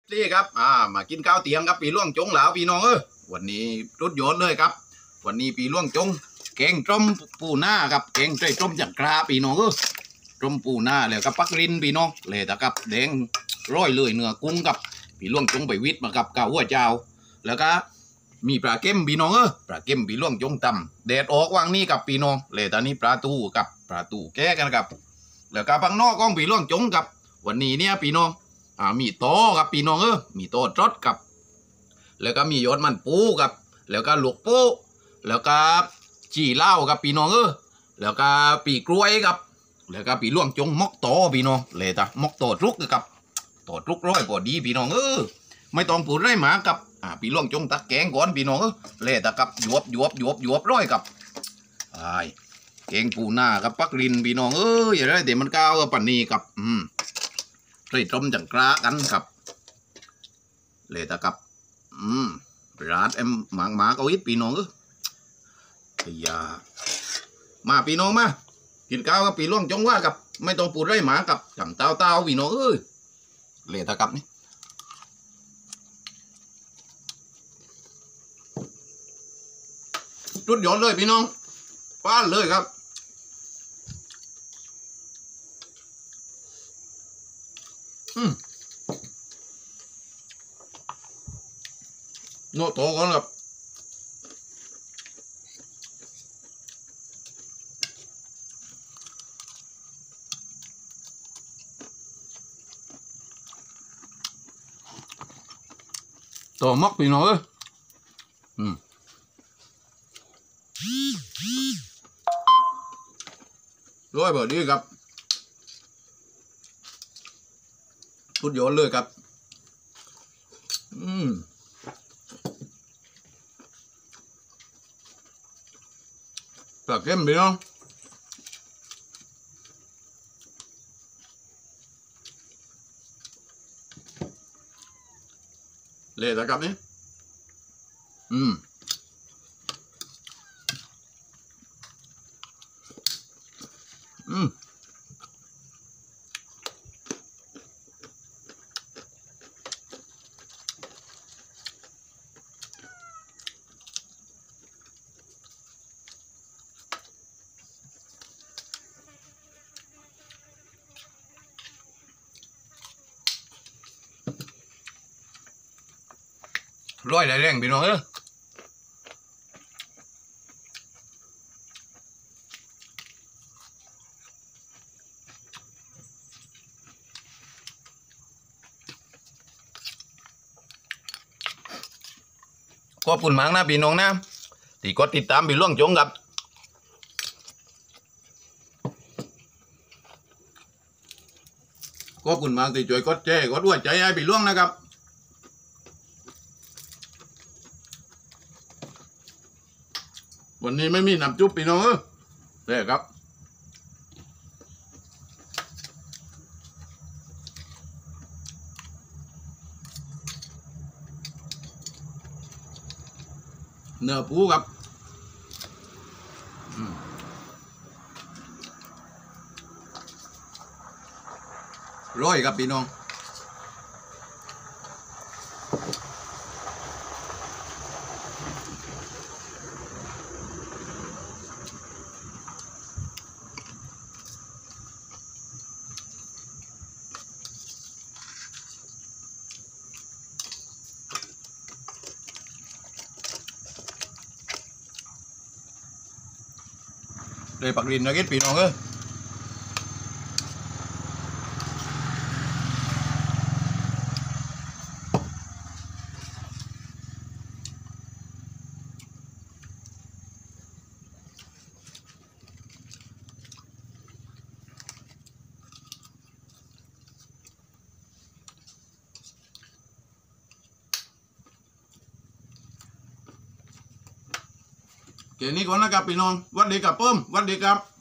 นี่ครับมากินข้าวเตียงครับปีล่วงจงหลาวพี่น้องวันนี้รุดยอดเลยครับวันนี้ปีล่วงจงแกงต้มปูหน้าครับแกงต้มจากกราพี่น้องต้มปูหน้าแล้วก็ปักรินพี่น้องเลยนะครับแดงร้อยเลยเนื้อกุ้งกับปีล่วงจงไปวิทย์มากับกาหัวเจ้าแล้วก็มีปลาเก็มพี่น้องปลาเก็มปีล่วงจงตำแดดออกวางนี่กับพี่น้องเลยตอนนี้ปลาตูกับปลาตูแก้กันครับแล้วก็พังนอกก้องปีล่วงจงกับวันนี้เนี่ยพี่น้องมีโตครับพี่น้องมีโตจดกับแล้วก็มียอดมันปูกับแล้วก็ลูกปูแล้วก็จีเล่ากับพี่น้องแล้วก็ปีกล้วยกับแล้วก็ปีล่วงจงมกโตพี่น้องเลยตามกโตทุกกับโตทุกร้อยพอดีพี่น้องไม่ต้องพูดไรหมากับปีล่วงจงตักแกงก่อนพี่น้องเลยตะกับหยวบร้อยกับแกงปูหน้ากับปักรินพี่น้องอย่าได้เดี๋ยวมันก้าวกับปันนี้กับใส่ต้มจังกระกันครับเลยตะกับร้านหมาเกาอิดพี่น้องอย่ามาพี่น้องมากินข้าวกับปีล่วงจงว่ากับไม่ต้องปูดไรหมากับจำเต้าพี่น้องเลยตะกับนี่จุดยอดเลยพี่น้องฟ้าเลยครับโน่โตก่อนครับตัวมักพี่น้องร้อยเบอร์ดีครับสุดยอดเลยครับปลาเค็มพี่น้องเละนะครับนี่ร้อยได้แรงพี่น้องขอบคุณมากนะพี่น้องนะที่กดติดตามพี่ล่วงจงครับขอบคุณมากที่ช่วยกดแชร์กดหัวใจให้พี่ล่วงนะครับวันนี้ไม่มีน้ำจุ๊บพี่น้องนี่ครับเนื้อปูครับร้อยครับพี่น้องเลยปักดินนะเก็ตพี่น้องเกนี้ก่อนนะครับพี่น้องวัดดีกับเพิ่มวัดดีครับ